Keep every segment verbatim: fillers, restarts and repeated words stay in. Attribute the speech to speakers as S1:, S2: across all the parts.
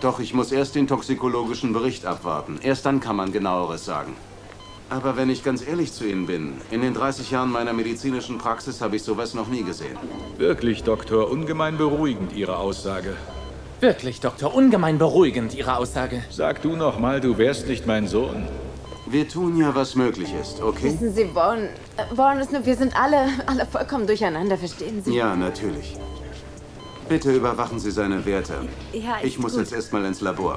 S1: Doch ich muss erst den toxikologischen Bericht abwarten. Erst dann kann man Genaueres sagen. Aber wenn ich ganz ehrlich zu Ihnen bin, in den dreißig Jahren meiner medizinischen Praxis habe ich sowas noch nie gesehen.
S2: Wirklich, Doktor, ungemein beruhigend, Ihre Aussage.
S3: Wirklich, Doktor, ungemein beruhigend, Ihre Aussage.
S2: Sag du noch mal, du wärst nicht mein Sohn.
S1: Wir tun ja, was möglich ist, okay?
S4: Wissen Sie, Warren, äh, Warren ist nur, wir sind alle, alle vollkommen durcheinander, verstehen Sie?
S1: Ja, natürlich. Bitte überwachen Sie seine Werte.
S4: Ja,
S1: ich muss
S4: gut.
S1: jetzt erstmal ins Labor.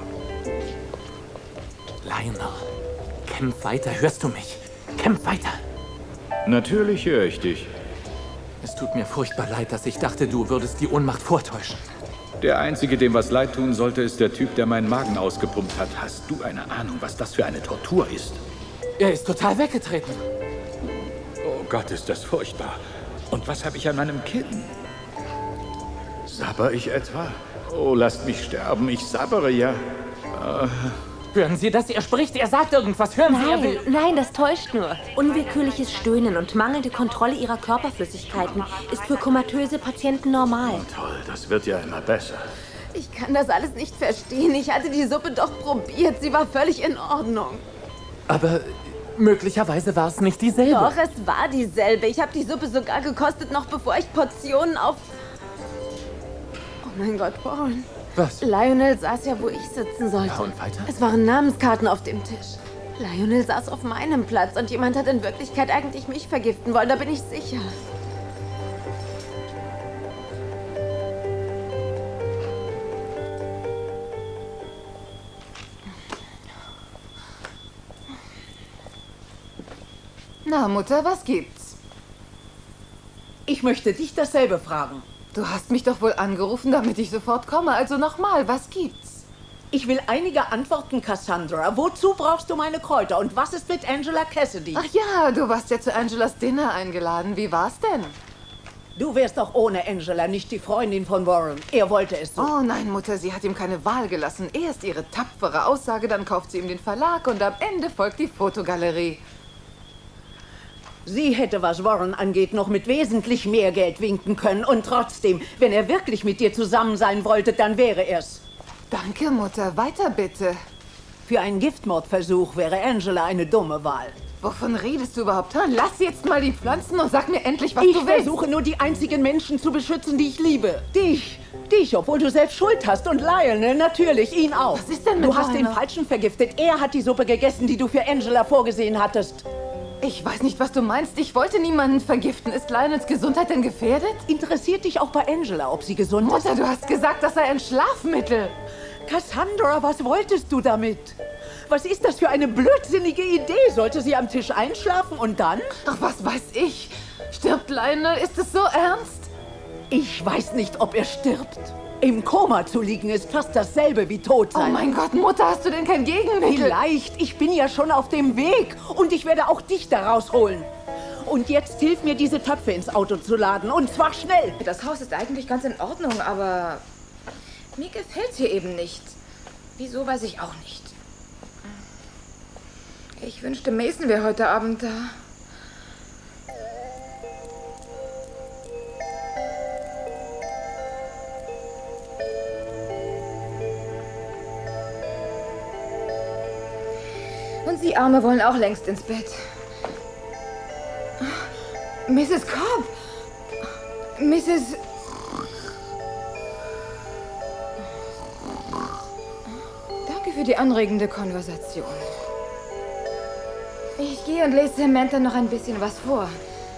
S3: Lionel, kämpf weiter, hörst du mich? Kämpf weiter.
S2: Natürlich höre ich dich.
S3: Es tut mir furchtbar leid, dass ich dachte, du würdest die Ohnmacht vortäuschen.
S2: Der Einzige, dem was leid tun sollte, ist der Typ, der meinen Magen ausgepumpt hat. Hast du eine Ahnung, was das für eine Tortur ist?
S3: Er ist total weggetreten.
S2: Oh Gott, ist das furchtbar. Und was habe ich an meinem Kinn? Sabber ich etwa? Oh, lasst mich sterben, ich sabbere ja. Äh.
S3: Hören Sie das? Er spricht, er sagt irgendwas. Hören Sie, er
S5: Nein,
S3: will...
S5: nein, das täuscht nur. Unwillkürliches Stöhnen und mangelnde Kontrolle ihrer Körperflüssigkeiten ist für komatöse Patienten normal.
S2: Oh, toll, das wird ja immer besser.
S4: Ich kann das alles nicht verstehen. Ich hatte die Suppe doch probiert. Sie war völlig in Ordnung.
S3: Aber möglicherweise war es nicht dieselbe.
S4: Doch, es war dieselbe. Ich habe die Suppe sogar gekostet, noch bevor ich Portionen auf... Oh mein Gott, Warren.
S3: Was?
S4: Lionel saß ja, wo ich sitzen sollte.
S3: Ja, und weiter?
S4: Es waren Namenskarten auf dem Tisch. Lionel saß auf meinem Platz und jemand hat in Wirklichkeit eigentlich mich vergiften wollen, da bin ich sicher.
S6: Na, Mutter, was gibt's?
S7: Ich möchte dich dasselbe fragen.
S6: Du hast mich doch wohl angerufen, damit ich sofort komme. Also nochmal, was gibt's?
S7: Ich will einige Antworten, Cassandra. Wozu brauchst du meine Kräuter? Und was ist mit Angela Cassidy?
S6: Ach ja, du warst ja zu Angelas Dinner eingeladen. Wie war's denn?
S7: Du wärst doch ohne Angela nicht die Freundin von Warren. Er wollte es so.
S6: Oh nein, Mutter, sie hat ihm keine Wahl gelassen. Erst ihre tapfere Aussage, dann kauft sie ihm den Verlag und am Ende folgt die Fotogalerie.
S7: Sie hätte, was Warren angeht, noch mit wesentlich mehr Geld winken können. Und trotzdem, wenn er wirklich mit dir zusammen sein wollte, dann wäre er's.
S6: Danke, Mutter. Weiter bitte.
S7: Für einen Giftmordversuch wäre Angela eine dumme Wahl.
S6: Wovon redest du überhaupt? Ha? Lass jetzt mal die Pflanzen und sag mir endlich, was
S7: ich
S6: du willst.
S7: Ich versuche nur, die einzigen Menschen zu beschützen, die ich liebe. Dich. Dich, obwohl du selbst Schuld hast. Und Lionel, natürlich, ihn auch.
S6: Was ist denn mit
S7: Du hast
S6: Lionel?
S7: den Falschen vergiftet. Er hat die Suppe gegessen, die du für Angela vorgesehen hattest.
S6: Ich weiß nicht, was du meinst. Ich wollte niemanden vergiften. Ist Lionels Gesundheit denn gefährdet?
S7: Interessiert dich auch bei Angela, ob sie gesund
S6: Mutter,
S7: ist?
S6: du hast gesagt, das sei ein Schlafmittel.
S7: Cassandra, was wolltest du damit? Was ist das für eine blödsinnige Idee? Sollte sie am Tisch einschlafen und dann?
S6: Ach, was weiß ich. Stirbt Lionel? Ist es so ernst?
S7: Ich weiß nicht, ob er stirbt. Im Koma zu liegen ist fast dasselbe wie tot sein.
S6: Oh mein Gott, Mutter, hast du denn kein Gegenmittel?
S7: Vielleicht. Ich bin ja schon auf dem Weg. Und ich werde auch dich da rausholen. Und jetzt hilf mir, diese Töpfe ins Auto zu laden. Und zwar schnell.
S8: Das Haus ist eigentlich ganz in Ordnung, aber mir gefällt's hier eben nicht. Wieso, weiß ich auch nicht. Ich wünschte, Mason wäre heute Abend da. Und Sie Arme wollen auch längst ins Bett. Misses Cobb! Misses... Danke für die anregende Konversation. Ich gehe und lese Samantha noch ein bisschen was vor.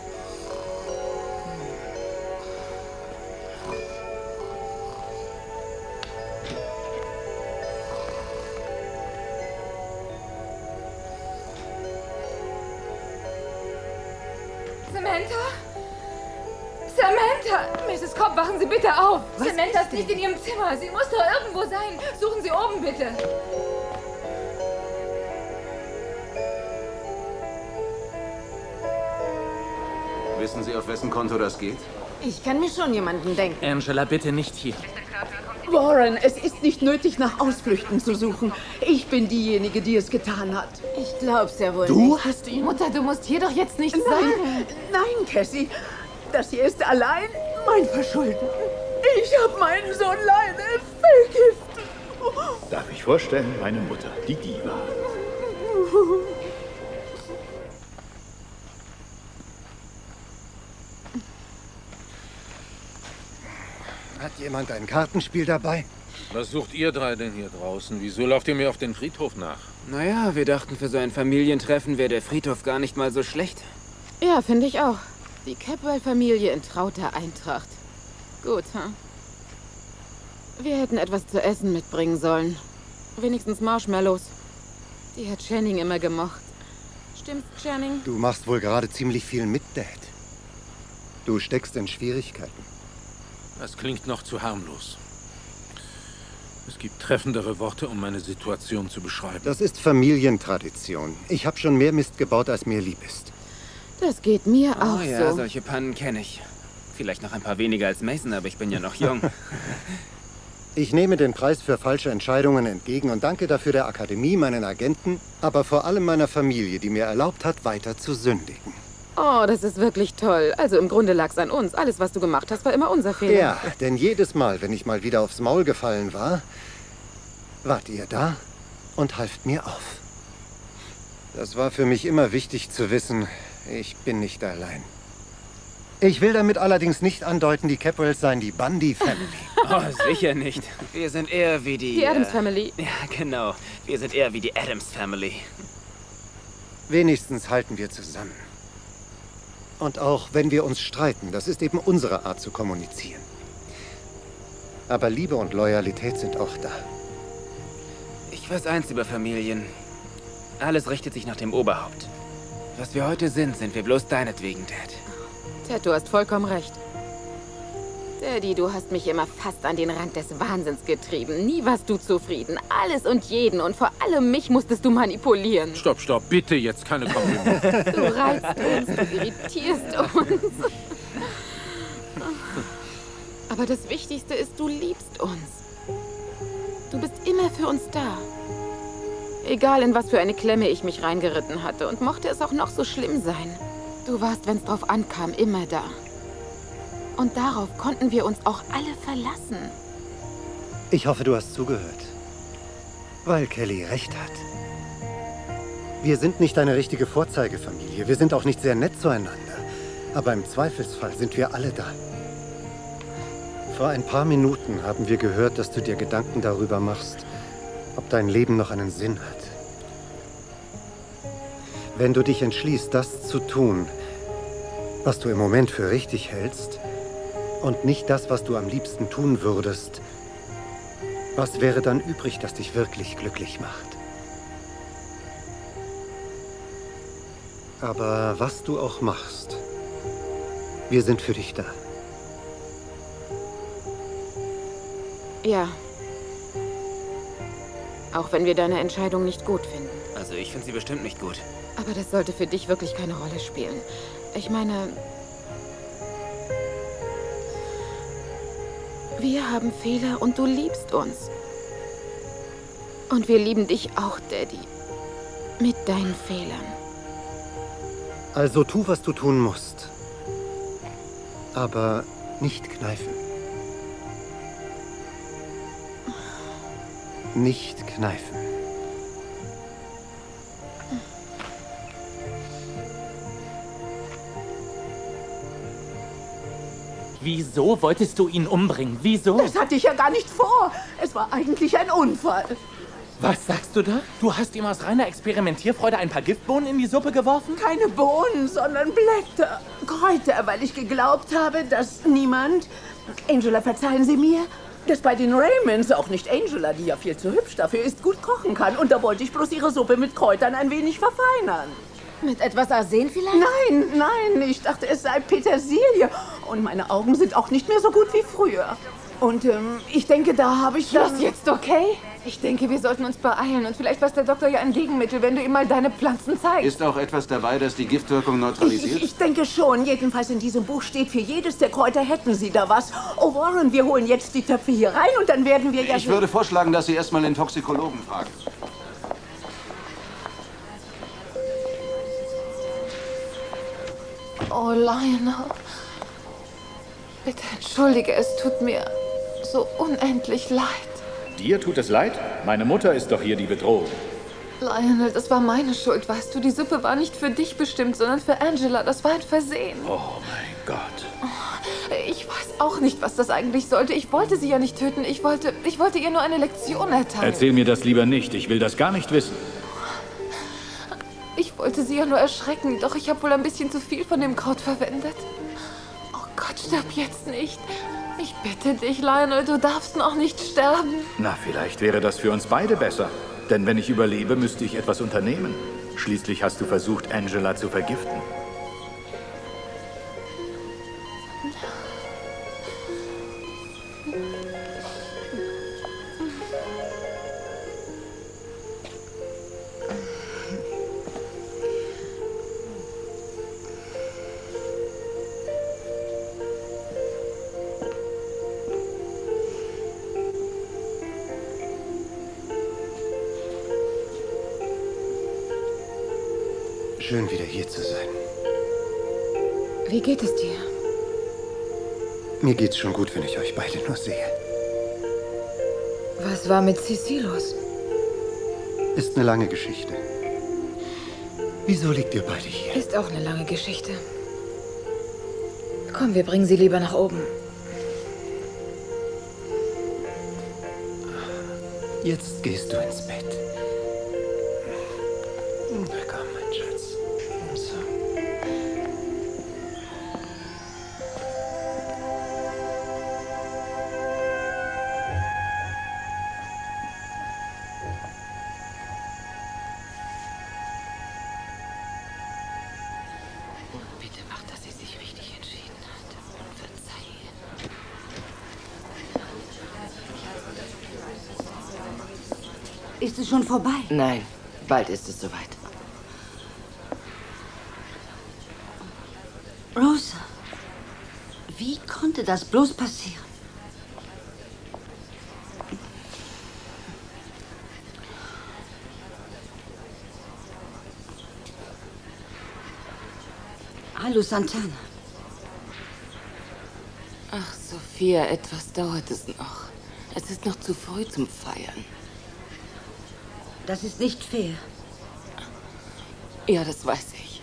S8: Samantha? Samantha! Misses Cobb, wachen Sie bitte auf!
S6: Was
S8: Samantha
S6: ist
S8: ist nicht in Ihrem Zimmer. Sie muss doch irgendwo sein. Suchen Sie oben, bitte.
S1: Wissen Sie, auf wessen Konto das geht?
S4: Ich kann mir schon jemanden denken.
S3: Angela, bitte nicht hier.
S7: Warren, es ist nicht nötig, nach Ausflüchten zu suchen. Ich bin diejenige, die es getan hat.
S4: Ich glaub's ja wohl
S7: Du
S4: nicht.
S7: hast ihn...
S6: Mutter, du musst hier doch jetzt nichts
S7: Nein,
S6: sagen.
S7: nein, Cassie. Das hier ist allein mein Verschulden. Ich habe meinen Sohn Lionel vergiftet.
S2: vorstellen, meine Mutter, die Diva.
S9: Hat jemand ein Kartenspiel dabei?
S10: Was sucht ihr drei denn hier draußen? Wieso lauft ihr mir auf den Friedhof nach?
S11: Naja, wir dachten, für so ein Familientreffen wäre der Friedhof gar nicht mal so schlecht.
S6: Ja, finde ich auch. Die Capwell-Familie in trauter Eintracht. Gut, hm? Wir hätten etwas zu essen mitbringen sollen. Wenigstens Marshmallows. Die hat Channing immer gemocht. Stimmt's, Channing?
S9: Du machst wohl gerade ziemlich viel mit, Dad. Du steckst in Schwierigkeiten.
S10: Das klingt noch zu harmlos. Es gibt treffendere Worte, um meine Situation zu beschreiben.
S9: Das ist Familientradition. Ich habe schon mehr Mist gebaut, als mir lieb ist.
S6: Das geht mir
S11: oh,
S6: auch
S11: ja,
S6: so.
S11: Solche Pannen kenne ich. Vielleicht noch ein paar weniger als Mason, aber ich bin ja noch jung.
S9: Ich nehme den Preis für falsche Entscheidungen entgegen und danke dafür der Akademie, meinen Agenten, aber vor allem meiner Familie, die mir erlaubt hat, weiter zu sündigen.
S6: Oh, das ist wirklich toll. Also im Grunde lag's an uns. Alles, was du gemacht hast, war immer unser Fehler.
S9: Ja, denn jedes Mal, wenn ich mal wieder aufs Maul gefallen war, wart ihr da und halft mir auf. Das war für mich immer wichtig zu wissen, ich bin nicht allein. Ich will damit allerdings nicht andeuten, die Capwells seien die Bundy Family.
S11: Oh, sicher nicht. Wir sind eher wie die...
S6: Die Adams
S11: äh,
S6: Family.
S11: Ja, genau. Wir sind eher wie die Adams Family.
S9: Wenigstens halten wir zusammen. Und auch wenn wir uns streiten, das ist eben unsere Art zu kommunizieren. Aber Liebe und Loyalität sind auch da.
S11: Ich weiß eins über Familien. Alles richtet sich nach dem Oberhaupt. Was wir heute sind, sind wir bloß deinetwegen, Dad.
S6: Ted, du hast vollkommen recht. Daddy, du hast mich immer fast an den Rand des Wahnsinns getrieben. Nie warst du zufrieden. Alles und jeden und vor allem mich musstest du manipulieren.
S10: Stopp, stopp, bitte jetzt keine Komplimente.
S6: Du reizt uns, du irritierst uns. Aber das Wichtigste ist, du liebst uns. Du bist immer für uns da. Egal, in was für eine Klemme ich mich reingeritten hatte und mochte es auch noch so schlimm sein. Du warst, wenn es drauf ankam, immer da. Und darauf konnten wir uns auch alle verlassen.
S9: Ich hoffe, du hast zugehört. Weil Kelly recht hat. Wir sind nicht eine richtige Vorzeigefamilie. Wir sind auch nicht sehr nett zueinander. Aber im Zweifelsfall sind wir alle da. Vor ein paar Minuten haben wir gehört, dass du dir Gedanken darüber machst, ob dein Leben noch einen Sinn hat. Wenn du dich entschließt, das zu tun, was du im Moment für richtig hältst, und nicht das, was du am liebsten tun würdest, was wäre dann übrig, das dich wirklich glücklich macht? Aber was du auch machst, wir sind für dich da.
S6: Ja. Auch wenn wir deine Entscheidung nicht gut finden.
S11: Also ich finde sie bestimmt nicht gut.
S6: Aber das sollte für dich wirklich keine Rolle spielen. Ich meine... Wir haben Fehler und du liebst uns. Und wir lieben dich auch, Daddy. Mit deinen Fehlern.
S9: Also tu, was du tun musst. Aber nicht kneifen. Nicht kneifen.
S3: Wieso wolltest du ihn umbringen? Wieso?
S7: Das hatte ich ja gar nicht vor. Es war eigentlich ein Unfall.
S3: Was sagst du da? Du hast ihm aus reiner Experimentierfreude ein paar Giftbohnen in die Suppe geworfen?
S7: Keine Bohnen, sondern Blätter. Kräuter, weil ich geglaubt habe, dass niemand... Angela, verzeihen Sie mir, dass bei den Raymonds auch nicht Angela, die ja viel zu hübsch dafür ist, gut kochen kann. Und da wollte ich bloß ihre Suppe mit Kräutern ein wenig verfeinern.
S4: Mit etwas Arsen vielleicht?
S7: Nein, nein, ich dachte, es sei Petersilie. Und meine Augen sind auch nicht mehr so gut wie früher. Und ähm, ich denke, da habe ich
S6: Das
S7: dann...
S6: jetzt okay? Ich denke, wir sollten uns beeilen. Und vielleicht weiß der Doktor ja ein Gegenmittel, wenn du ihm mal deine Pflanzen zeigst.
S1: Ist auch etwas dabei, das die Giftwirkung
S7: Ich,
S1: neutralisiert?
S7: ich, ich denke schon. Jedenfalls in diesem Buch steht, für jedes der Kräuter hätten Sie da was. Oh, Warren, wir holen jetzt die Töpfe hier rein und dann werden wir ja...
S1: Ich würde vorschlagen, dass Sie erstmal den Toxikologen fragen.
S6: Oh, Lionel. Bitte entschuldige, es tut mir so unendlich leid.
S2: Dir tut es leid? Meine Mutter ist doch hier die Bedrohung.
S6: Lionel, das war meine Schuld, weißt du. Die Suppe war nicht für dich bestimmt, sondern für Angela. Das war ein Versehen.
S2: Oh mein Gott.
S6: Ich weiß auch nicht, was das eigentlich sollte. Ich wollte sie ja nicht töten. Ich wollte, ich wollte ihr nur eine Lektion erteilen.
S2: Erzähl mir das lieber nicht. Ich will das gar nicht wissen.
S6: Ich wollte sie ja nur erschrecken, doch ich habe wohl ein bisschen zu viel von dem Kraut verwendet. Oh Gott, stirb jetzt nicht. Ich bitte dich, Lionel, du darfst noch nicht sterben.
S2: Na, vielleicht wäre das für uns beide besser. Denn wenn ich überlebe, müsste ich etwas unternehmen. Schließlich hast du versucht, Angela zu vergiften.
S9: Schön, wieder hier zu sein.
S6: Wie geht es dir?
S9: Mir geht's schon gut, wenn ich euch beide nur sehe.
S8: Was war mit Sissi los?
S9: Ist eine lange Geschichte. Wieso liegt ihr beide hier?
S8: Ist auch eine lange Geschichte. Komm, wir bringen sie lieber nach oben.
S9: Jetzt gehst du ins Bett. Na komm, mein Schatz. So.
S8: Bitte mach, dass sie sich richtig entschieden hat. Und verzeihe.
S12: Ist es schon vorbei?
S13: Nein, bald ist es soweit.
S12: Rosa, wie konnte das bloß passieren? Hallo, Santana.
S6: Ach, Sophia, etwas dauert es noch. Es ist noch zu früh zum Feiern.
S12: Das ist nicht fair.
S6: Ja, das weiß ich.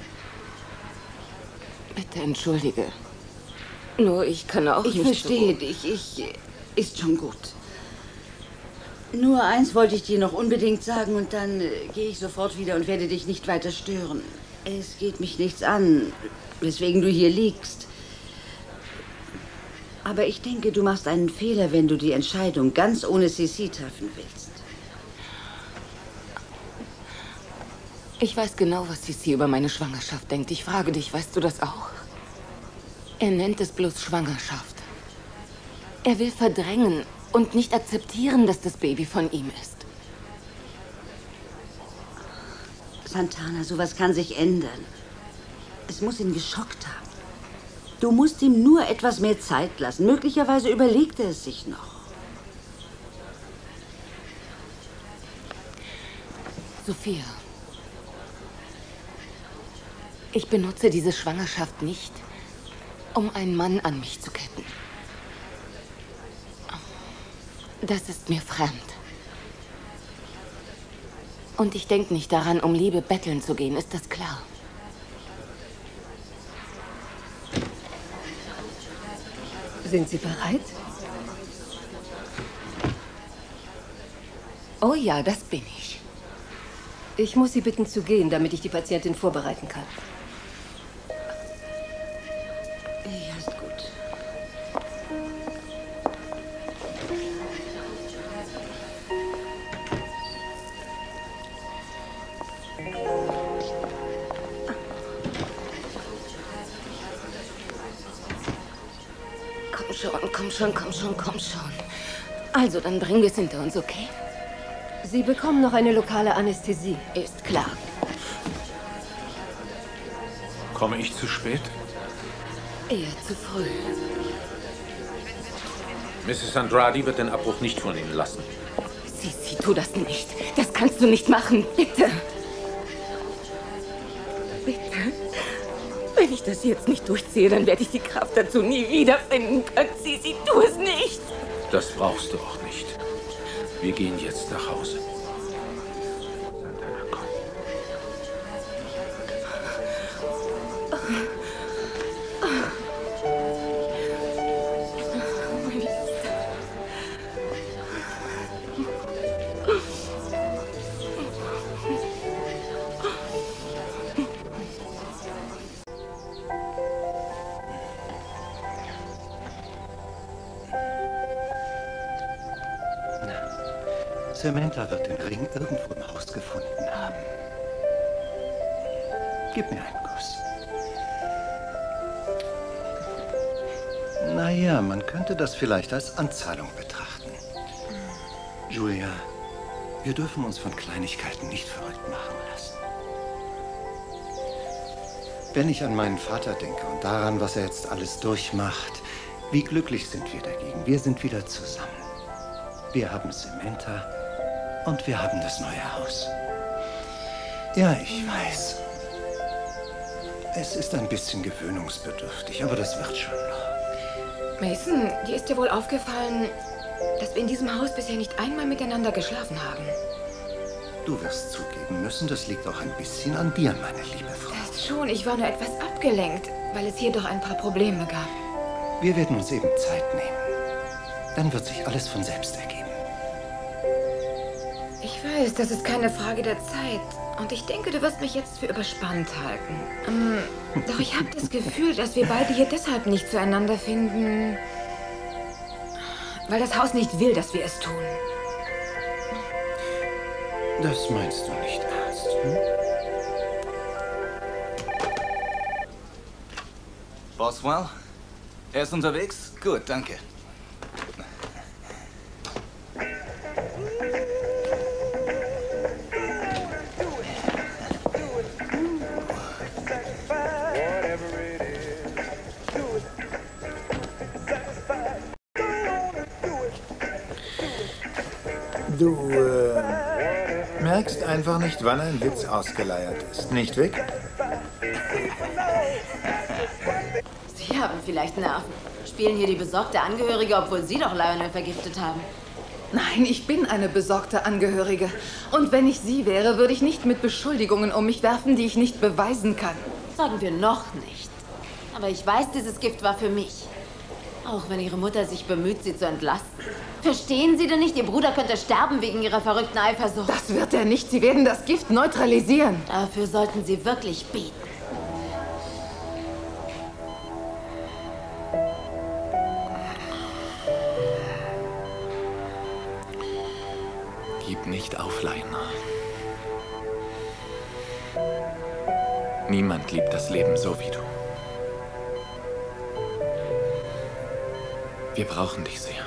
S6: Bitte entschuldige. Nur ich kann auch
S12: Ich
S6: nicht
S12: verstehe
S6: so
S12: dich. Ich... Ist schon gut. Nur eins wollte ich dir noch unbedingt sagen und dann äh, gehe ich sofort wieder und werde dich nicht weiter stören. Es geht mich nichts an, weswegen du hier liegst. Aber ich denke, du machst einen Fehler, wenn du die Entscheidung ganz ohne Sissi treffen willst.
S6: Ich weiß genau, was Sissi über meine Schwangerschaft denkt. Ich frage dich, weißt du das auch? Er nennt es bloß Schwangerschaft. Er will verdrängen und nicht akzeptieren, dass das Baby von ihm ist.
S12: Santana, sowas kann sich ändern. Es muss ihn geschockt haben. Du musst ihm nur etwas mehr Zeit lassen. Möglicherweise überlegt er es sich noch.
S6: Sophia, ich benutze diese Schwangerschaft nicht, um einen Mann an mich zu ketten. Das ist mir fremd. Und ich denke nicht daran, um Liebe betteln zu gehen, ist das klar?
S14: Sind Sie bereit?
S6: Oh ja, das bin ich.
S14: Ich muss Sie bitten zu gehen, damit ich die Patientin vorbereiten kann.
S12: Ja, ist gut.
S6: Komm schon, komm schon, komm schon, komm schon. Also, dann bringen wir es hinter uns, okay?
S14: Sie bekommen noch eine lokale Anästhesie.
S6: Ist klar.
S10: Komme ich zu spät?
S6: Eher zu früh.
S10: Misses Andrade wird den Abbruch nicht von Ihnen lassen.
S6: Sissi, tu das nicht. Das kannst du nicht machen. Bitte. Bitte. Wenn ich das jetzt nicht durchziehe, dann werde ich die Kraft dazu nie wiederfinden können. Sissi, tu es nicht.
S10: Das brauchst du auch nicht. Wir gehen jetzt nach Hause.
S9: Samantha wird den Ring irgendwo im Haus gefunden haben. Gib mir einen Kuss. Naja, man könnte das vielleicht als Anzahlung betrachten. Julia, wir dürfen uns von Kleinigkeiten nicht verrückt machen lassen. Wenn ich an meinen Vater denke und daran, was er jetzt alles durchmacht, wie glücklich sind wir dagegen. Wir sind wieder zusammen. Wir haben Samantha und wir haben das neue Haus. Ja, ich weiß. Es ist ein bisschen gewöhnungsbedürftig, aber das wird schon noch.
S8: Mason, dir ist ja wohl aufgefallen, dass wir in diesem Haus bisher nicht einmal miteinander geschlafen haben.
S9: Du wirst zugeben müssen, das liegt auch ein bisschen an dir, meine liebe Frau.
S8: Das schon, ich war nur etwas abgelenkt, weil es hier doch ein paar Probleme gab.
S9: Wir werden uns eben Zeit nehmen. Dann wird sich alles von selbst ergeben.
S8: Ich weiß, das ist keine Frage der Zeit. Und ich denke, du wirst mich jetzt für überspannt halten. Ähm, doch ich habe das Gefühl, dass wir beide hier deshalb nicht zueinander finden, weil das Haus nicht will, dass wir es tun.
S9: Das meinst du nicht ernst, hm?
S15: Boswell? Er ist unterwegs? Gut, danke.
S2: Du äh, merkst einfach nicht, wann ein Witz ausgeleiert ist. Nicht, Vic?
S4: Sie haben vielleicht Nerven. Spielen hier die besorgte Angehörige, obwohl Sie doch Lionel vergiftet haben.
S6: Nein, ich bin eine besorgte Angehörige. Und wenn ich sie wäre, würde ich nicht mit Beschuldigungen um mich werfen, die ich nicht beweisen kann.
S4: Sagen wir noch nicht. Aber ich weiß, dieses Gift war für mich. Auch wenn Ihre Mutter sich bemüht, Sie zu entlasten. Verstehen Sie denn nicht? Ihr Bruder könnte sterben wegen Ihrer verrückten Eifersucht.
S6: Das wird er nicht. Sie werden das Gift neutralisieren.
S4: Dafür sollten Sie wirklich beten.
S11: Gib nicht auf, Lionel. Niemand liebt das Leben so wie du. Wir brauchen dich sehr.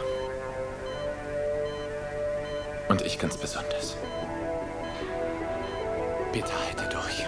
S11: Und ich ganz besonders. Bitte halte durch.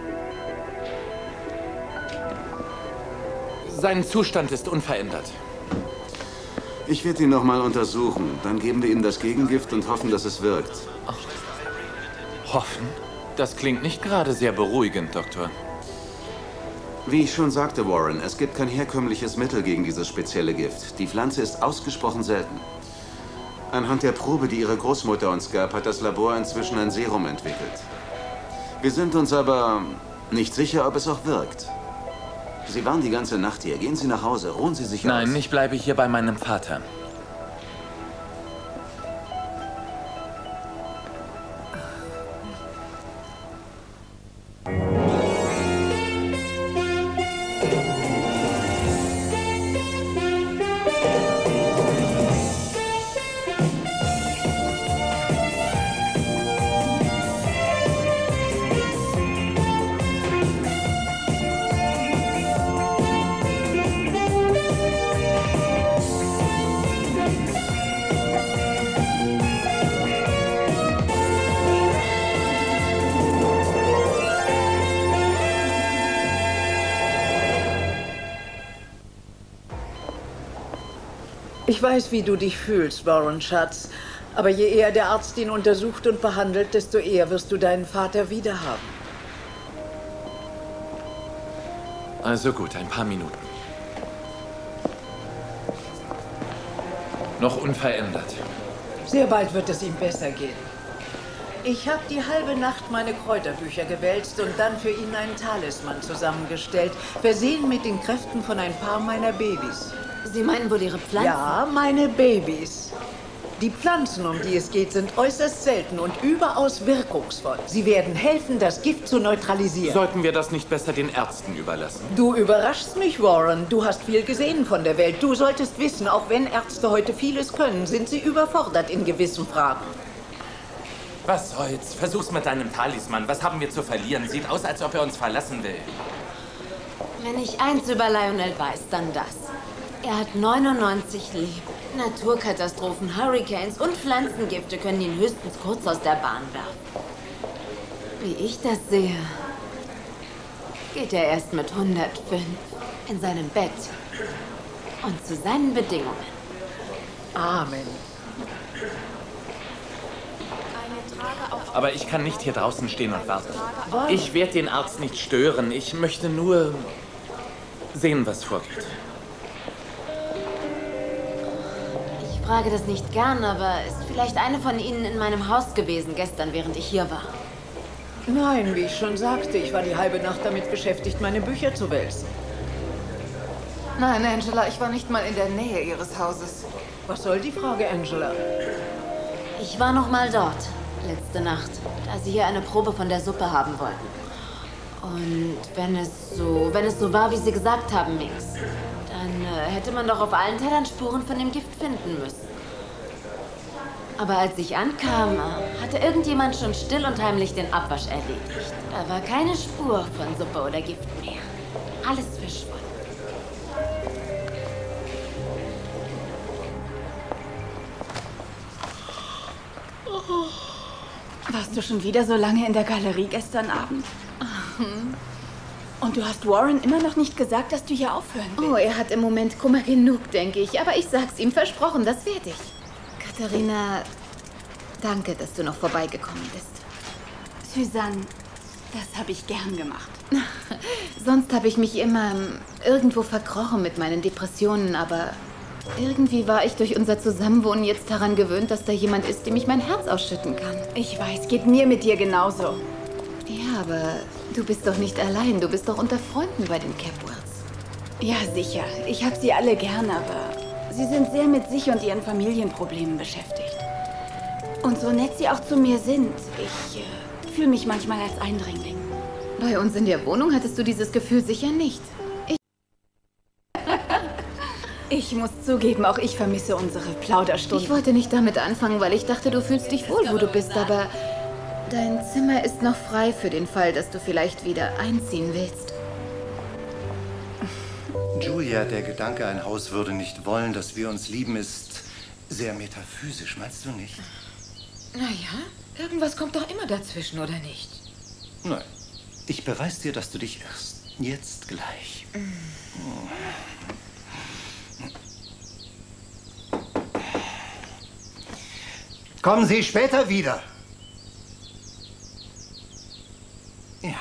S3: Sein Zustand ist unverändert.
S1: Ich werde ihn noch mal untersuchen. Dann geben wir ihm das Gegengift und hoffen, dass es wirkt.
S3: Ach, hoffen? Das klingt nicht gerade sehr beruhigend, Doktor.
S1: Wie ich schon sagte, Warren, es gibt kein herkömmliches Mittel gegen dieses spezielle Gift. Die Pflanze ist ausgesprochen selten. Anhand der Probe, die Ihre Großmutter uns gab, hat das Labor inzwischen ein Serum entwickelt. Wir sind uns aber nicht sicher, ob es auch wirkt. Sie waren die ganze Nacht hier. Gehen Sie nach Hause, ruhen Sie sich aus.
S3: Nein, ich bleibe hier bei meinem Vater.
S7: Ich weiß, wie du dich fühlst, Warren, Schatz. Aber je eher der Arzt ihn untersucht und behandelt, desto eher wirst du deinen Vater wiederhaben.
S3: Also gut, ein paar Minuten. Noch unverändert.
S7: Sehr bald wird es ihm besser gehen. Ich habe die halbe Nacht meine Kräuterbücher gewälzt und dann für ihn einen Talisman zusammengestellt, versehen mit den Kräften von ein paar meiner Babys.
S4: Sie meinen wohl Ihre Pflanzen?
S7: Ja, meine Babys. Die Pflanzen, um die es geht, sind äußerst selten und überaus wirkungsvoll. Sie werden helfen, das Gift zu neutralisieren.
S3: Sollten wir das nicht besser den Ärzten überlassen?
S7: Du überraschst mich, Warren. Du hast viel gesehen von der Welt. Du solltest wissen, auch wenn Ärzte heute vieles können, sind sie überfordert in gewissen Fragen.
S3: Was soll's? Versuch's mit deinem Talisman. Was haben wir zu verlieren? Sieht aus, als ob er uns verlassen will.
S4: Wenn ich eins über Lionel weiß, dann das. Er hat neunundneunzig Leben. Naturkatastrophen, Hurricanes und Pflanzengifte können ihn höchstens kurz aus der Bahn werfen. Wie ich das sehe, geht er erst mit hundertfünf in seinem Bett und zu seinen Bedingungen.
S7: Amen.
S3: Aber ich kann nicht hier draußen stehen und warten. Ich werde den Arzt nicht stören. Ich möchte nur sehen, was vorgeht.
S4: Ich frage das nicht gern, aber ist vielleicht eine von Ihnen in meinem Haus gewesen gestern, während ich hier war?
S7: Nein, wie ich schon sagte, ich war die halbe Nacht damit beschäftigt, meine Bücher zu wälzen.
S6: Nein, Angela, ich war nicht mal in der Nähe Ihres Hauses.
S7: Was soll die Frage, Angela?
S4: Ich war noch mal dort, letzte Nacht, da Sie hier eine Probe von der Suppe haben wollten. Und wenn es so, wenn es so war, wie Sie gesagt haben, Mix, dann äh, hätte man doch auf allen Tellern Spuren von dem Gift finden müssen. Aber als ich ankam, äh, hatte irgendjemand schon still und heimlich den Abwasch erledigt. Da war keine Spur von Suppe oder Gift mehr. Alles verschwunden.
S16: Warst du schon wieder so lange in der Galerie gestern Abend? Und du hast Warren immer noch nicht gesagt, dass du hier aufhören willst?
S6: Oh, er hat im Moment Kummer genug, denke ich. Aber ich sag's ihm versprochen, das werde ich. Katharina, danke, dass du noch vorbeigekommen bist.
S16: Susanne, das habe ich gern gemacht.
S6: Sonst habe ich mich immer irgendwo verkrochen mit meinen Depressionen, aber irgendwie war ich durch unser Zusammenwohnen jetzt daran gewöhnt, dass da jemand ist, dem ich mein Herz ausschütten kann.
S16: Ich weiß, geht mir mit dir genauso.
S6: Ja, aber du bist doch nicht allein. Du bist doch unter Freunden bei den Capworths.
S16: Ja, sicher. Ich habe sie alle gern, aber sie sind sehr mit sich und ihren Familienproblemen beschäftigt. Und so nett sie auch zu mir sind, ich äh, fühle mich manchmal als Eindringling.
S6: Bei uns in der Wohnung hattest du dieses Gefühl sicher nicht. Ich,
S16: ich muss zugeben, auch ich vermisse unsere Plauderstunden.
S6: ich wollte nicht damit anfangen, weil ich dachte, du fühlst dich wohl, wo du bist, aber dein Zimmer ist noch frei für den Fall, dass du vielleicht wieder einziehen willst.
S9: Julia, der Gedanke, ein Haus würde nicht wollen, dass wir uns lieben, ist sehr metaphysisch, meinst du nicht?
S6: Naja, irgendwas kommt doch immer dazwischen, oder nicht?
S9: Nein, ich beweise dir, dass du dich irrst. Jetzt gleich. Kommen Sie später wieder. Ja.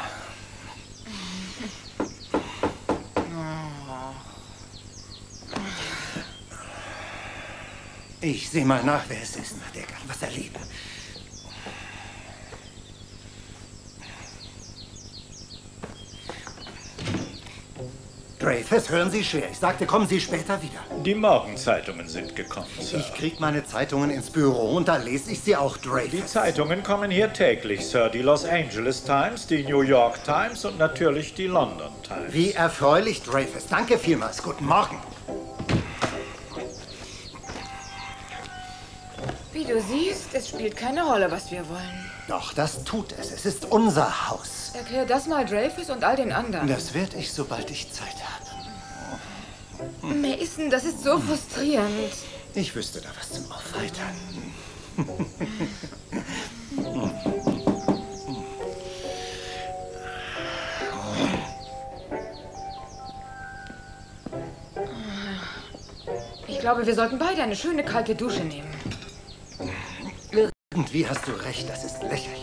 S9: Ich sehe mal nach, wer es ist, nach der kann was erlebe. Dreyfus, hören Sie schwer. Ich sagte, kommen Sie später wieder.
S17: Die Morgenzeitungen sind gekommen, Sir.
S9: Ich krieg meine Zeitungen ins Büro und da lese ich sie auch, Dreyfus.
S17: Die Zeitungen kommen hier täglich, Sir. Die Los Angeles Times, die New York Times und natürlich die London Times.
S9: Wie erfreulich, Dreyfus. Danke vielmals. Guten Morgen.
S6: Wie du siehst, es spielt keine Rolle, was wir wollen.
S9: Doch, das tut es. Es ist unser Haus.
S6: Erklär das mal Dreyfus und all den anderen.
S9: Das werde ich, sobald ich Zeit habe.
S6: Mason, das ist so frustrierend.
S9: Ich wüsste da was zum Aufheitern.
S6: Ich glaube, wir sollten beide eine schöne kalte Dusche nehmen.
S9: Irgendwie hast du recht, das ist lächerlich.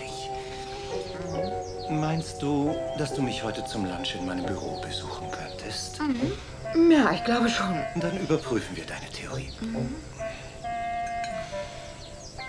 S9: Meinst du, dass du mich heute zum Lunch in meinem Büro besuchen könntest?
S6: Mhm. Ja, ich glaube schon.
S9: Dann überprüfen wir deine Theorie.
S6: Mhm.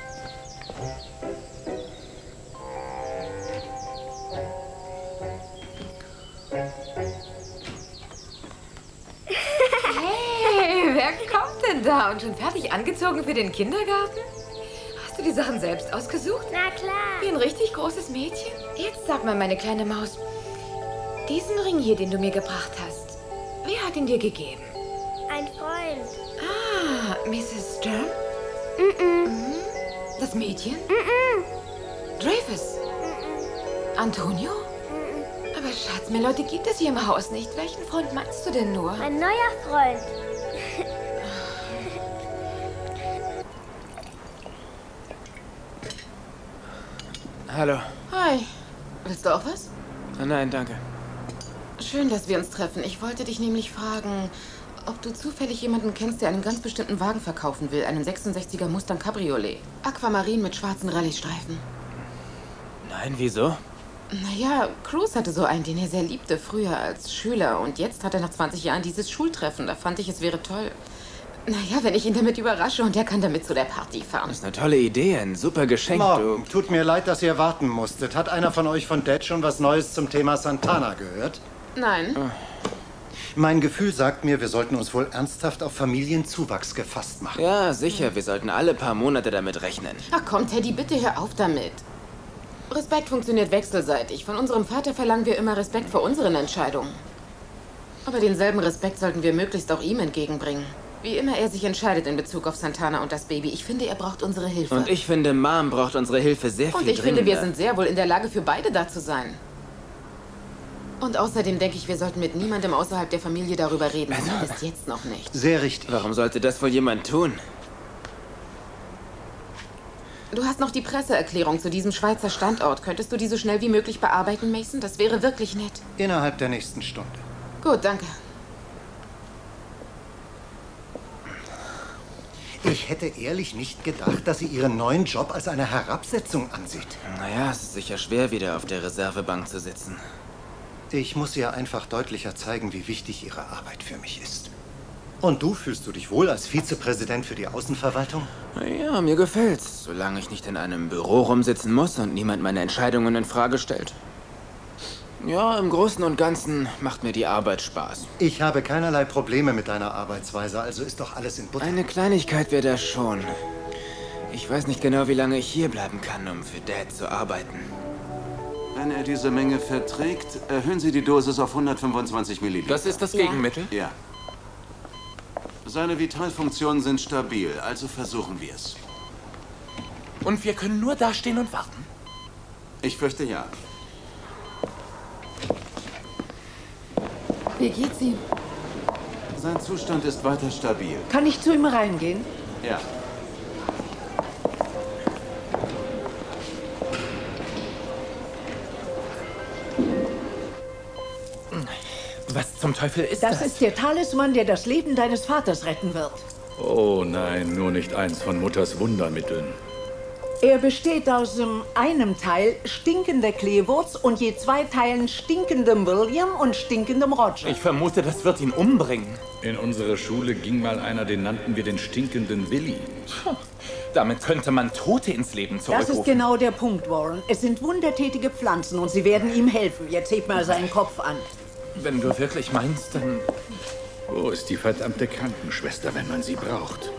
S8: Hey, wer kommt denn da? Und schon fertig angezogen für den Kindergarten? Hast du die Sachen selbst ausgesucht?
S18: Na klar.
S8: Wie ein richtig großes Mädchen? Jetzt sag mal, meine kleine Maus, diesen Ring hier, den du mir gebracht hast, wer hat ihn dir gegeben?
S18: Ein Freund.
S8: Ah, Misses Sturm?
S18: Mm-mm.
S8: Mhm. Das Mädchen?
S18: Mm-mm.
S8: Dreyfus?
S18: Mm-mm.
S8: Antonio?
S18: Mm-mm.
S8: Aber Schatz, mehr Leute gibt es hier im Haus nicht. Welchen Freund meinst du denn nur?
S18: Ein neuer Freund.
S11: Hallo.
S6: Hi. Willst du auch was?
S11: Oh nein, danke.
S6: Schön, dass wir uns treffen. Ich wollte dich nämlich fragen, ob du zufällig jemanden kennst, der einen ganz bestimmten Wagen verkaufen will. Einen sechsundsechziger Mustang Cabriolet. Aquamarin mit schwarzen Rallye-Streifen.
S11: Nein, wieso?
S6: Naja, Cruz hatte so einen, den er sehr liebte, früher als Schüler. Und jetzt hat er nach zwanzig Jahren dieses Schultreffen. Da fand ich, es wäre toll. Naja, wenn ich ihn damit überrasche und er kann damit zu der Party fahren.
S11: Das ist eine tolle Idee, ein super Geschenk.
S9: Morgen, tut mir leid, dass ihr warten musstet. Hat einer von euch von Dad schon was Neues zum Thema Santana gehört?
S6: Nein.
S9: Mein Gefühl sagt mir, wir sollten uns wohl ernsthaft auf Familienzuwachs gefasst machen.
S11: Ja, sicher. Wir sollten alle paar Monate damit rechnen.
S6: Ach komm, Teddy, bitte hör auf damit. Respekt funktioniert wechselseitig. Von unserem Vater verlangen wir immer Respekt vor unseren Entscheidungen. Aber denselben Respekt sollten wir möglichst auch ihm entgegenbringen. Wie immer er sich entscheidet in Bezug auf Santana und das Baby. Ich finde, er braucht unsere Hilfe.
S11: Und ich finde, Mom braucht unsere Hilfe sehr viel
S6: Und ich
S11: dringender.
S6: finde, wir sind sehr wohl in der Lage, für beide da zu sein. Und außerdem denke ich, wir sollten mit niemandem außerhalb der Familie darüber reden. Zumindest jetzt noch nicht.
S9: Sehr richtig.
S11: Warum sollte das wohl jemand tun?
S6: Du hast noch die Presseerklärung zu diesem Schweizer Standort. Könntest du die so schnell wie möglich bearbeiten, Mason? Das wäre wirklich nett.
S9: Innerhalb der nächsten Stunde.
S6: Gut, danke.
S9: Ich hätte ehrlich nicht gedacht, dass sie ihren neuen Job als eine Herabsetzung ansieht.
S11: Naja, es ist sicher schwer, wieder auf der Reservebank zu sitzen.
S9: Ich muss ihr einfach deutlicher zeigen, wie wichtig ihre Arbeit für mich ist. Und du, fühlst du dich wohl als Vizepräsident für die Außenverwaltung?
S11: Ja, mir gefällt's, solange ich nicht in einem Büro rumsitzen muss und niemand meine Entscheidungen in Frage stellt. Ja, im Großen und Ganzen macht mir die Arbeit Spaß.
S9: Ich habe keinerlei Probleme mit deiner Arbeitsweise, also ist doch alles in Butter.
S11: Eine Kleinigkeit wäre das schon. Ich weiß nicht genau, wie lange ich hier bleiben kann, um für Dad zu arbeiten.
S1: Wenn er diese Menge verträgt, erhöhen Sie die Dosis auf hundertfünfundzwanzig Milliliter.
S3: Das ist das
S1: Ja.
S3: Gegenmittel?
S1: Ja. Seine Vitalfunktionen sind stabil, also versuchen wir es.
S3: Und wir können nur dastehen und warten?
S1: Ich fürchte ja.
S7: Wie geht's ihm?
S1: Sein Zustand ist weiter stabil.
S7: Kann ich zu ihm reingehen?
S1: Ja.
S3: Was zum Teufel ist das?
S7: Das ist der Talisman, der das Leben deines Vaters retten wird.
S2: Oh nein, nur nicht eins von Mutters Wundermitteln.
S7: Er besteht aus ähm, einem Teil stinkender Kleewurz und je zwei Teilen stinkendem William und stinkendem Roger.
S3: Ich vermute, das wird ihn umbringen.
S2: In unserer Schule ging mal einer, den nannten wir den stinkenden Willi.
S3: Damit könnte man Tote ins Leben zurückrufen.
S7: Das ist genau der Punkt, Warren. Es sind wundertätige Pflanzen und sie werden ihm helfen. Jetzt hebt mal seinen Kopf an.
S3: Wenn du wirklich meinst, dann...
S2: Wo ist die verdammte Krankenschwester, wenn man sie braucht?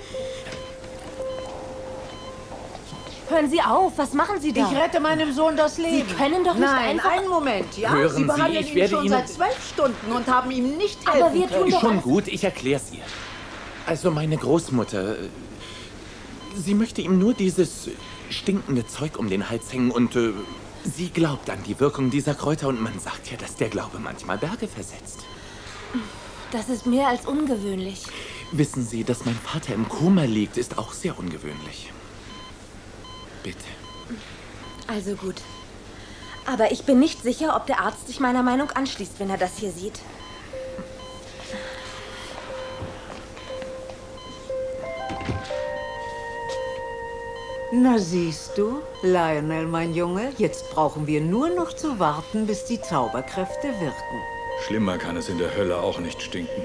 S5: Hören Sie auf, was machen Sie da?
S7: Ich rette meinem Sohn das Leben.
S5: Sie können doch nicht
S7: Nein,
S5: einfach...
S7: einen Moment, ja?
S3: Hören
S7: Sie behandeln
S3: Sie, ich
S7: ihn
S3: werde
S7: schon
S3: Ihnen-
S7: seit zwölf Stunden und haben ihm nicht helfen
S5: Aber wir tun
S7: können.
S5: doch...
S3: Schon gut, ich erklär's ihr. Also meine Großmutter, äh, sie möchte ihm nur dieses stinkende Zeug um den Hals hängen und äh, sie glaubt an die Wirkung dieser Kräuter und man sagt ja, dass der Glaube manchmal Berge versetzt.
S5: Das ist mehr als ungewöhnlich.
S3: Wissen Sie, dass mein Vater im Koma liegt, ist auch sehr ungewöhnlich. Bitte.
S5: Also gut. Aber ich bin nicht sicher, ob der Arzt sich meiner Meinung anschließt, wenn er das hier sieht.
S7: Na siehst du, Lionel, mein Junge, jetzt brauchen wir nur noch zu warten, bis die Zauberkräfte wirken.
S2: Schlimmer kann es in der Hölle auch nicht stinken.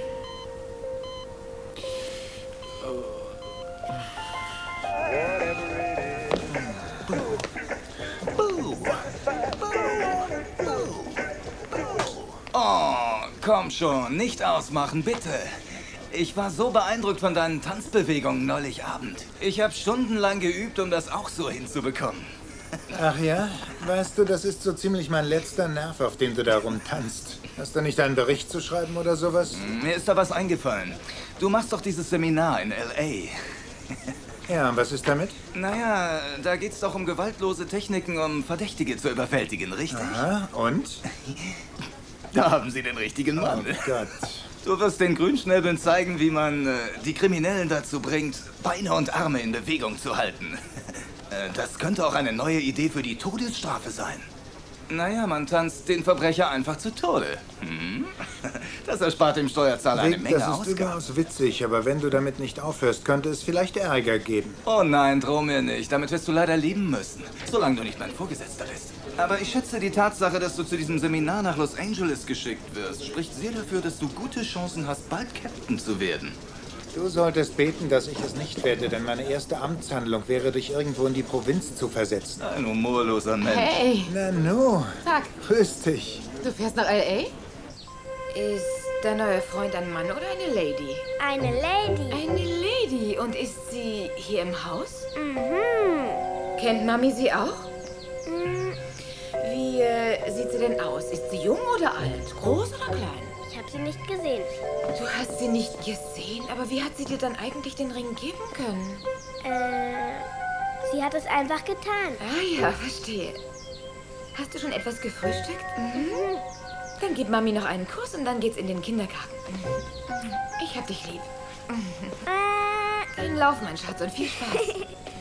S15: Oh, komm schon, nicht ausmachen, bitte. Ich war so beeindruckt von deinen Tanzbewegungen neulich Abend. Ich habe stundenlang geübt, um das auch so hinzubekommen.
S2: Ach ja? Weißt du, das ist so ziemlich mein letzter Nerv, auf dem du da rumtanzt. Hast du nicht einen Bericht zu schreiben oder sowas?
S15: Mir ist da was eingefallen. Du machst doch dieses Seminar in L A.
S2: Ja, und was ist damit?
S15: Naja, da geht's doch um gewaltlose Techniken, um Verdächtige zu überwältigen, richtig?
S2: Aha, und?
S15: Da haben Sie den richtigen Mann.
S2: Oh Gott.
S15: Du wirst den Grünschnäbeln zeigen, wie man äh, die Kriminellen dazu bringt, Beine und Arme in Bewegung zu halten. äh, das könnte auch eine neue Idee für die Todesstrafe sein. Naja, man tanzt den Verbrecher einfach zu Tode. Hm? Das erspart dem Steuerzahler eine
S2: Rick,
S15: Menge
S2: das ist
S15: Ausgaben.
S2: überaus witzig, aber wenn du damit nicht aufhörst, könnte es vielleicht Ärger geben.
S15: Oh nein, droh mir nicht. Damit wirst du leider leben müssen. Solange du nicht mein Vorgesetzter bist. Aber ich schätze, die Tatsache, dass du zu diesem Seminar nach Los Angeles geschickt wirst, spricht sehr dafür, dass du gute Chancen hast, bald Captain zu werden.
S2: Du solltest beten, dass ich es nicht werde, denn meine erste Amtshandlung wäre, dich irgendwo in die Provinz zu versetzen.
S15: Ein humorloser Mensch.
S6: Hey.
S2: Nanu.
S6: Tag.
S2: Grüß dich.
S6: Du fährst nach L A?
S8: Ist der neue Freund ein Mann oder eine Lady?
S18: Eine Lady.
S8: Eine Lady. Und ist sie hier im Haus?
S18: Mhm.
S8: Kennt Mami sie auch?
S18: Mhm.
S8: Wie äh, sieht sie denn aus? Ist sie jung oder alt? Groß oder klein?
S18: Ich habe sie nicht gesehen.
S8: Du hast sie nicht gesehen? Aber wie hat sie dir dann eigentlich den Ring geben können?
S18: Äh, sie hat es einfach getan.
S8: Ah ja, verstehe. Hast du schon etwas gefrühstückt? Mhm. Dann gib Mami noch einen Kuss und dann geht's in den Kindergarten. Ich hab dich lieb.
S18: Äh.
S8: Dann lauf, mein Schatz, und viel Spaß.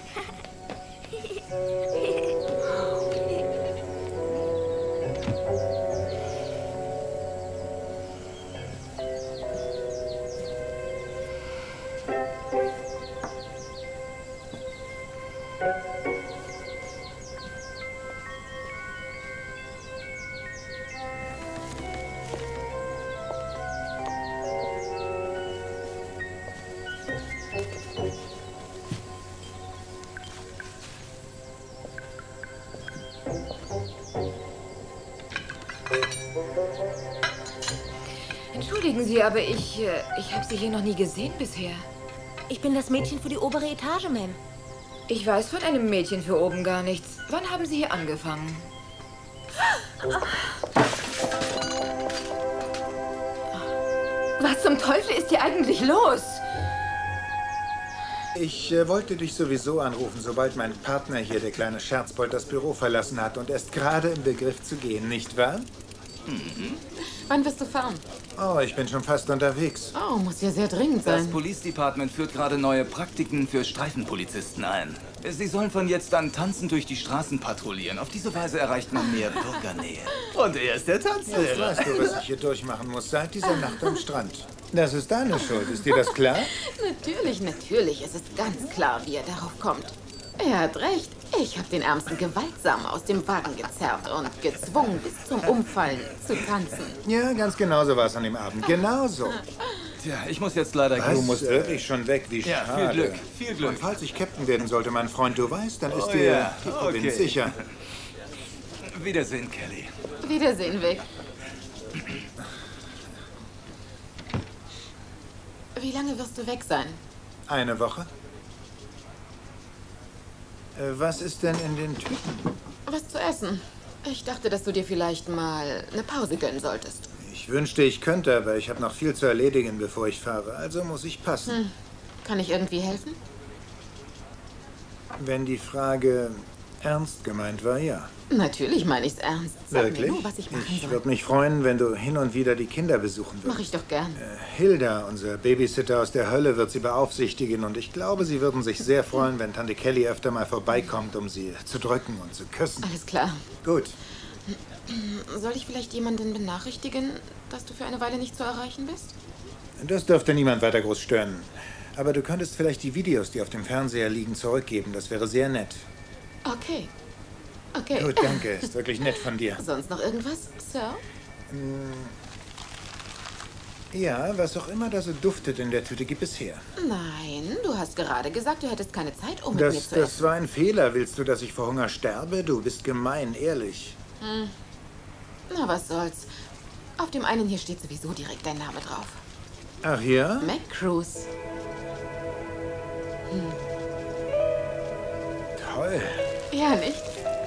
S8: Entschuldigen Sie, aber ich, äh, ich habe Sie hier noch nie gesehen bisher.
S5: Ich bin das Mädchen für die obere Etage, Ma'am.
S8: Ich weiß von einem Mädchen für oben gar nichts. Wann haben Sie hier angefangen? Was zum Teufel ist hier eigentlich los?
S2: Ich äh, wollte dich sowieso anrufen, sobald mein Partner hier, der kleine Scherzbold, das Büro verlassen hat und er ist gerade im Begriff zu gehen, nicht wahr?
S6: Mhm. Wann wirst du fahren?
S2: Oh, ich bin schon fast unterwegs.
S6: Oh, muss ja sehr dringend
S15: Das
S6: sein.
S15: Police Department führt gerade neue Praktiken für Streifenpolizisten ein. Sie sollen von jetzt an tanzend durch die Straßen patrouillieren. Auf diese Weise erreicht man mehr Bürgernähe. Und er ist der Tanzlehrer.
S2: Jetzt weißt du, was ich hier durchmachen muss seit dieser Nacht am Strand. Das ist deine Schuld. Ist dir das klar?
S6: Natürlich, natürlich. Es ist ganz klar, wie er darauf kommt. Er hat recht. Ich habe den Ärmsten gewaltsam aus dem Wagen gezerrt und gezwungen, bis zum Umfallen zu tanzen.
S2: Ja, ganz genauso war es an dem Abend. Genauso.
S15: Tja, ich muss jetzt leider
S2: Was?
S15: gehen.
S2: Du musst wirklich schon weg, wie
S15: Ja,
S2: schade.
S15: viel Glück, viel Glück.
S2: Und falls ich Captain werden sollte, mein Freund, du weißt, dann ist
S15: Oh
S2: dir
S15: ja,
S2: die Provinz
S15: okay.
S2: sicher.
S15: Wiedersehen, Kelly.
S6: Wiedersehen, Vic. Wie lange wirst du weg sein?
S2: Eine Woche. Äh, Was ist denn in den Tüten?
S6: Was zu essen. Ich dachte, dass du dir vielleicht mal eine Pause gönnen solltest.
S2: Ich wünschte, ich könnte, aber ich habe noch viel zu erledigen, bevor ich fahre. Also muss ich passen.
S6: Hm. Kann ich irgendwie helfen?
S2: Wenn die Frage ernst gemeint war, ja.
S6: Natürlich meine ich's ernst. Sag
S2: Wirklich?
S6: mir nur, was ich machen
S2: Ich
S6: soll.
S2: würde mich freuen, wenn du hin und wieder die Kinder besuchen würdest.
S6: Mach ich doch gern.
S2: Hilda, unser Babysitter aus der Hölle, wird sie beaufsichtigen und ich glaube, sie würden sich sehr freuen, wenn Tante Kelly öfter mal vorbeikommt, um sie zu drücken und zu küssen.
S6: Alles klar.
S2: Gut.
S6: Soll ich vielleicht jemanden benachrichtigen, dass du für eine Weile nicht zu erreichen bist?
S2: Das dürfte niemand weiter groß stören. Aber du könntest vielleicht die Videos, die auf dem Fernseher liegen, zurückgeben. Das wäre sehr nett.
S6: Okay. Okay.
S2: Gut, danke. Ist wirklich nett von dir.
S6: Sonst noch irgendwas, Sir?
S2: Hm, Ja, was auch immer da so duftet in der Tüte, gib es her.
S6: Nein, du hast gerade gesagt, du hättest keine Zeit, um mit mir
S2: Das,
S6: zu
S2: das
S6: essen.
S2: war ein Fehler. Willst du, dass ich vor Hunger sterbe? Du bist gemein, ehrlich.
S6: Hm. Na, was soll's. Auf dem einen hier steht sowieso direkt dein Name drauf.
S2: Ach ja?
S6: McCruise. Hm.
S2: Toll.
S6: Ja, nicht?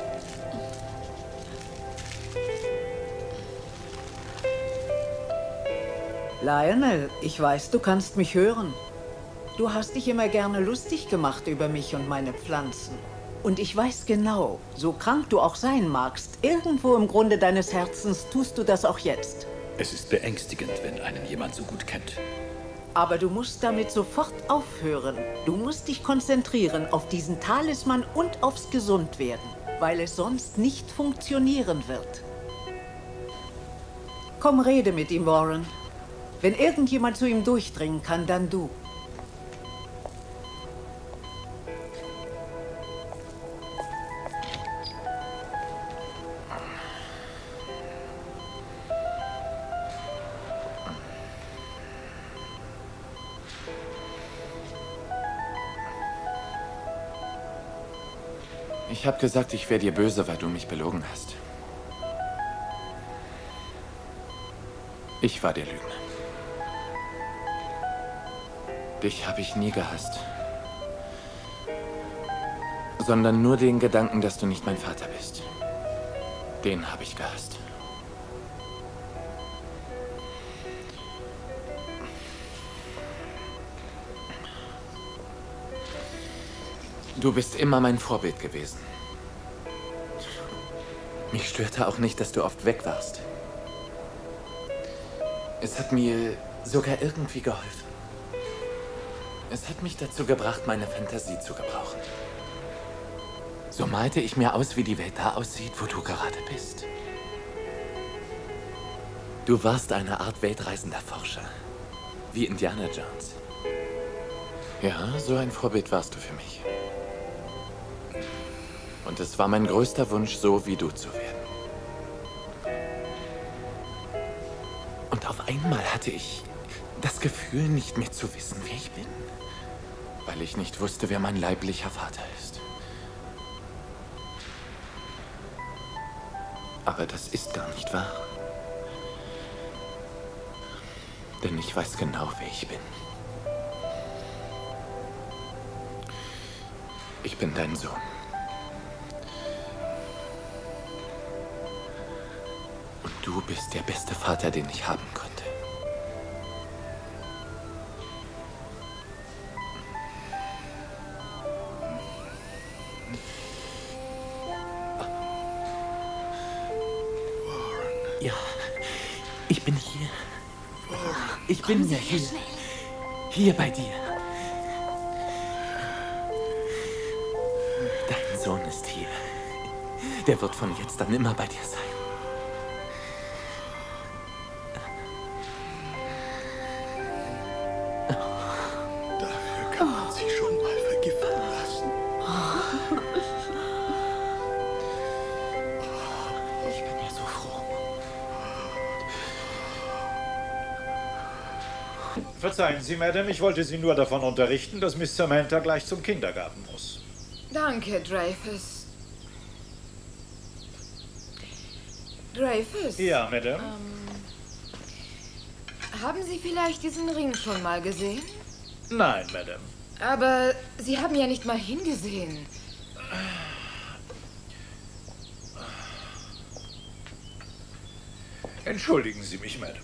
S19: Lionel, ich weiß, du kannst mich hören. Du hast dich immer gerne lustig gemacht über mich und meine Pflanzen. Und ich weiß genau, so krank du auch sein magst, irgendwo im Grunde deines Herzens tust du das auch jetzt.
S20: Es ist beängstigend, wenn einen jemand so gut kennt.
S19: Aber du musst damit sofort aufhören. Du musst dich konzentrieren auf diesen Talisman und aufs Gesundwerden, weil es sonst nicht funktionieren wird. Komm, rede mit ihm, Warren. Wenn irgendjemand zu ihm durchdringen kann, dann du.
S3: Ich habe gesagt, ich wäre dir böse, weil du mich belogen hast. Ich war der Lügner. Dich habe ich nie gehasst. Sondern nur den Gedanken, dass du nicht mein Vater bist. Den habe ich gehasst. Du bist immer mein Vorbild gewesen. Mich störte auch nicht, dass du oft weg warst. Es hat mir sogar irgendwie geholfen. Es hat mich dazu gebracht, meine Fantasie zu gebrauchen. So malte ich mir aus, wie die Welt da aussieht, wo du gerade bist. Du warst eine Art weltreisender Forscher. Wie Indiana Jones. Ja, so ein Vorbild warst du für mich. Und es war mein größter Wunsch, so wie du zu werden. Und auf einmal hatte ich das Gefühl, nicht mehr zu wissen, wer ich bin. Weil ich nicht wusste, wer mein leiblicher Vater ist. Aber das ist gar nicht wahr. Denn ich weiß genau, wer ich bin. Ich bin dein Sohn. Und du bist der beste Vater, den ich haben konnte. Ja, ich bin hier. Ich bin ja hier. Hier bei dir. Dein Sohn ist hier. Der wird von jetzt an immer bei dir sein.
S20: Dafür kann man sich schon mal vergiften lassen.
S3: Ich bin ja so froh.
S17: Verzeihen Sie, Madame, ich wollte Sie nur davon unterrichten, dass Miss Samantha gleich zum Kindergarten muss.
S8: Danke, Dreyfus. Dreyfus?
S17: Ja, Madame?
S8: Ähm, haben Sie vielleicht diesen Ring schon mal gesehen?
S17: Nein, Madame.
S8: Aber Sie haben ja nicht mal hingesehen.
S17: Entschuldigen Sie mich, Madame.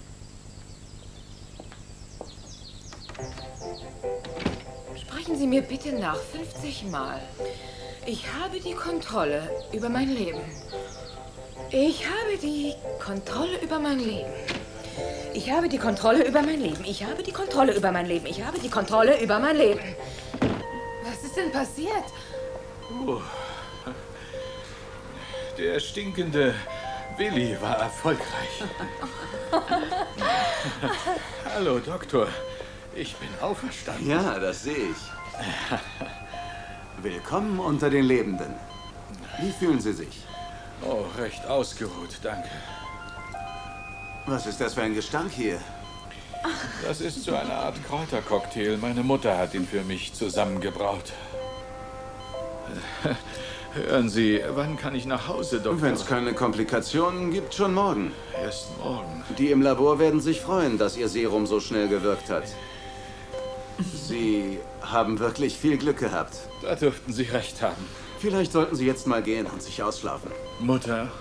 S8: Sprechen Sie mir bitte nach fünfzig Mal. Ich habe die Kontrolle über mein Leben. Ich habe die Kontrolle über mein Leben. Ich habe die Kontrolle über mein Leben. Ich habe die Kontrolle über mein Leben. Ich habe die Kontrolle über mein Leben. Was ist denn passiert?
S10: Oh. Der stinkende Willi war erfolgreich. Hallo, Doktor. Ich bin auferstanden.
S1: Ja, das sehe ich. Willkommen unter den Lebenden. Wie fühlen Sie sich?
S10: Oh, recht ausgeruht, danke.
S1: Was ist das für ein Gestank hier?
S17: Das ist so eine Art Kräutercocktail. Meine Mutter hat ihn für mich zusammengebraut. Hören Sie, wann kann ich nach Hause, Doktor?
S1: Wenn es keine Komplikationen gibt, schon morgen.
S17: Erst morgen.
S1: Die im Labor werden sich freuen, dass Ihr Serum so schnell gewirkt hat. Sie haben wirklich viel Glück gehabt.
S17: Da dürften Sie recht haben.
S1: Vielleicht sollten Sie jetzt mal gehen und sich ausschlafen.
S17: Mutter.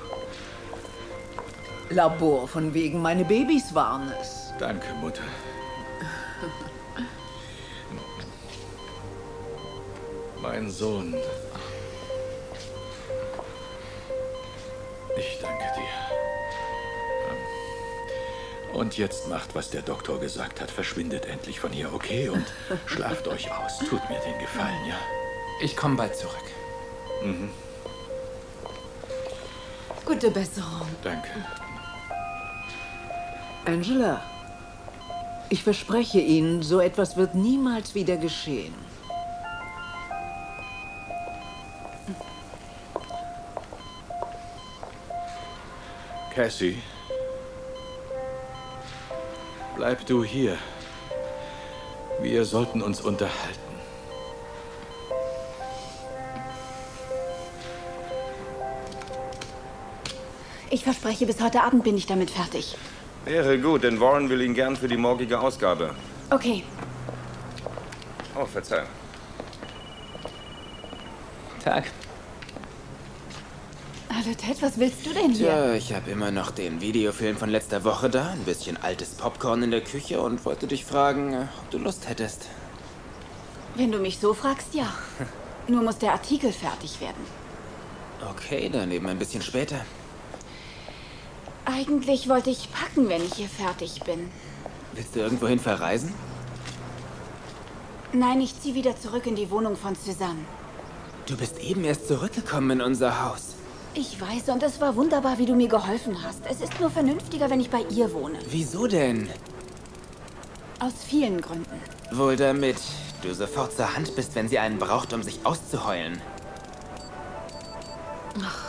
S19: Labor von wegen, meine Babys waren es.
S17: Danke, Mutter. Mein Sohn. Ich danke dir. Und jetzt macht, was der Doktor gesagt hat. Verschwindet endlich von hier, okay? Und schlaft euch aus. Tut mir den Gefallen, ja?
S3: Ich komme bald zurück.
S17: Mhm.
S4: Gute Besserung.
S17: Danke.
S19: Angela, ich verspreche Ihnen, so etwas wird niemals wieder geschehen.
S17: Cassie, bleib du hier. Wir sollten uns unterhalten.
S16: Ich verspreche, bis heute Abend bin ich damit fertig.
S21: Wäre gut, denn Warren will ihn gern für die morgige Ausgabe.
S16: Okay.
S21: Oh, Verzeihung.
S11: Tag.
S16: Hallo Ted, was willst du denn hier?
S11: Tja, ich habe immer noch den Videofilm von letzter Woche da, ein bisschen altes Popcorn in der Küche und wollte dich fragen, ob du Lust hättest.
S16: Wenn du mich so fragst, ja. Nur muss der Artikel fertig werden.
S11: Okay, dann eben ein bisschen später.
S16: Eigentlich wollte ich packen, wenn ich hier fertig bin.
S11: Willst du irgendwohin verreisen?
S16: Nein, ich ziehe wieder zurück in die Wohnung von Suzanne.
S11: Du bist eben erst zurückgekommen in unser Haus.
S16: Ich weiß, und es war wunderbar, wie du mir geholfen hast. Es ist nur vernünftiger, wenn ich bei ihr wohne.
S11: Wieso denn?
S16: Aus vielen Gründen.
S11: Wohl damit du sofort zur Hand bist, wenn sie einen braucht, um sich auszuheulen.
S16: Ach.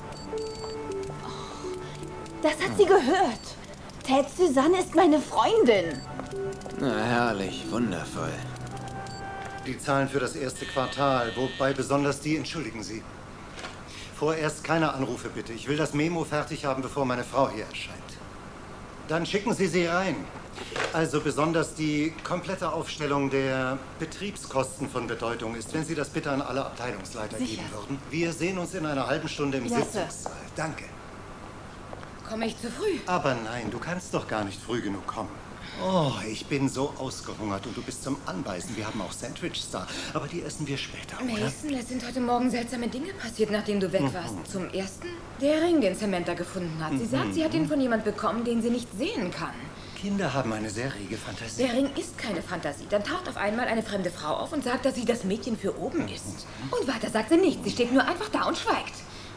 S16: Das hat sie gehört. Ted, Suzanne ist meine Freundin.
S11: Na, herrlich, wundervoll.
S9: Die Zahlen für das erste Quartal, wobei besonders die, entschuldigen Sie. Vorerst keine Anrufe, bitte. Ich will das Memo fertig haben, bevor meine Frau hier erscheint. Dann schicken Sie sie rein. Also besonders die komplette Aufstellung der Betriebskosten von Bedeutung ist, wenn Sie das bitte an alle Abteilungsleiter
S16: Sicher.
S9: geben würden. Wir sehen uns in einer halben Stunde im
S16: Ja, Sir.
S9: Sitzungssaal. Danke.
S8: Komme ich zu früh?
S9: Aber nein, du kannst doch gar nicht früh genug kommen. Oh, ich bin so ausgehungert und du bist zum Anbeißen. Wir haben auch Sandwiches da, aber die essen wir später, oder?
S8: Mason, es sind heute Morgen seltsame Dinge passiert, nachdem du weg warst.
S9: Mhm.
S8: Zum ersten, der Ring, den Samantha gefunden hat. Sie
S9: Mhm.
S8: sagt, sie hat ihn von jemand bekommen, den sie nicht sehen kann.
S9: Kinder haben eine sehr rege Fantasie.
S8: Der Ring ist keine Fantasie. Dann taucht auf einmal eine fremde Frau auf und sagt, dass sie das Mädchen für oben ist. Und weiter sagt sie nichts. Sie steht nur einfach da und schweigt.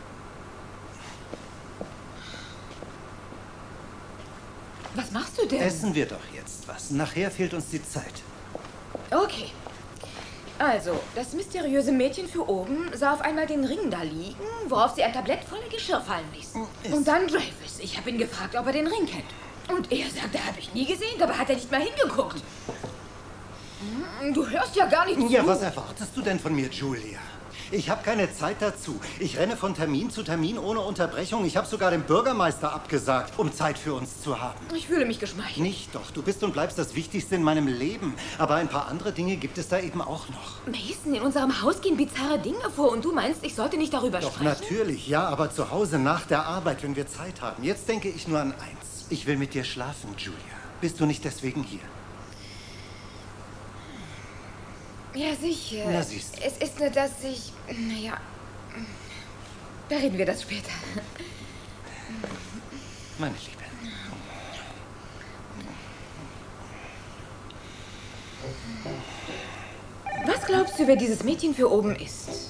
S8: Was machst du denn?
S9: Essen wir doch jetzt was. Nachher fehlt uns die Zeit.
S8: Okay. Also, das mysteriöse Mädchen für oben sah auf einmal den Ring da liegen, worauf sie ein Tablett voller Geschirr fallen ließ. Und dann Dreyfus. Ich habe ihn gefragt, ob er den Ring kennt. Und er sagte, habe ich nie gesehen, dabei hat er nicht mal hingeguckt. Hm, Du hörst ja gar nicht
S9: Ja,
S8: zu.
S9: was erwartest du denn von mir, Julia? Ich habe keine Zeit dazu. Ich renne von Termin zu Termin ohne Unterbrechung. Ich habe sogar dem Bürgermeister abgesagt, um Zeit für uns zu haben.
S8: Ich fühle mich geschmeichelt.
S9: Nicht doch. Du bist und bleibst das Wichtigste in meinem Leben. Aber ein paar andere Dinge gibt es da eben auch noch.
S8: Mason, in unserem Haus gehen bizarre Dinge vor und du meinst, ich sollte nicht darüber
S9: Doch
S8: sprechen?
S9: natürlich, ja, aber zu Hause nach der Arbeit, wenn wir Zeit haben. Jetzt denke ich nur an eins. Ich will mit dir schlafen, Julia. Bist du nicht deswegen hier?
S8: Ja, sicher.
S9: Na, siehst du.
S8: Es ist nur, dass ich... Naja... Da reden wir das später.
S9: Meine Liebe.
S8: Was glaubst du, wer dieses Mädchen für oben ist?